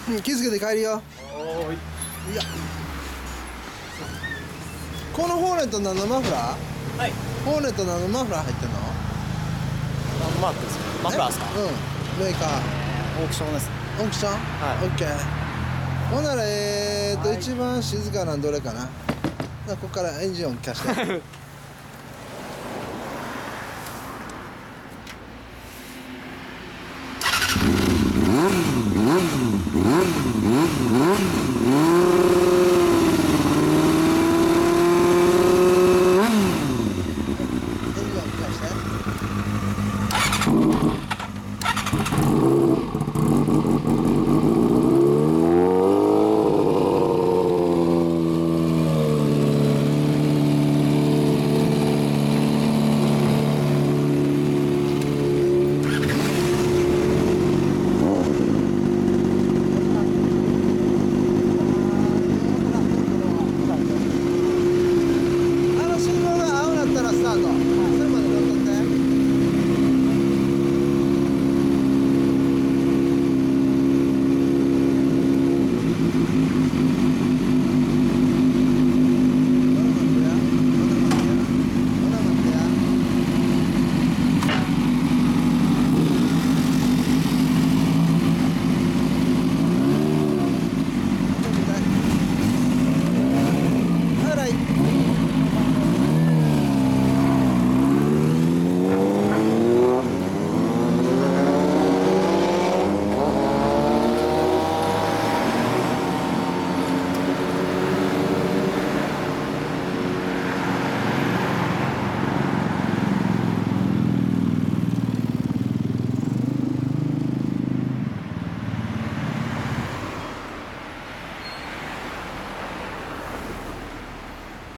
気付けて帰るよ。 おーい。 いや、このホーネット何のマフラー？ はい。 ホーネット何のマフラー入ってんの？ 何マークですか？マフラーですか？ うん、メーカオークションです。 ーオークション、 はいオッケー。ほんならはい一番静かなのどれかな。ここからエンジン音聞かして